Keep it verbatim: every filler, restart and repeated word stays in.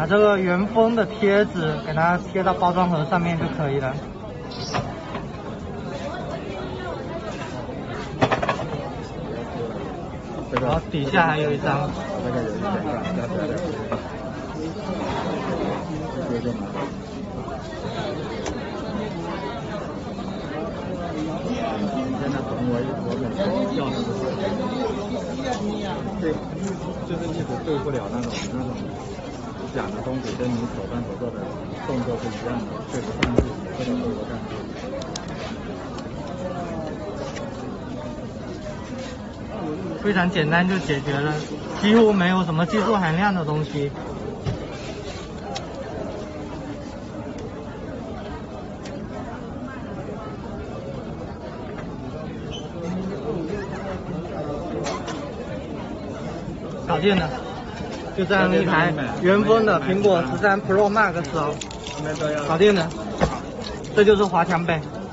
把这个原封的贴纸给它贴到包装盒上面就可以了。然后底下还有一张。 这个有一点干，加起来两千。这就拿。现在成为我们要的是，对，就是一直对不了那种那种讲的东西，跟你手上所做的动作是一样的，对不上去，或者对不上去。 非常简单就解决了，几乎没有什么技术含量的东西。搞定了，就这样一台原封的苹果十三 Pro Max 哦，搞定了，这就是华强北。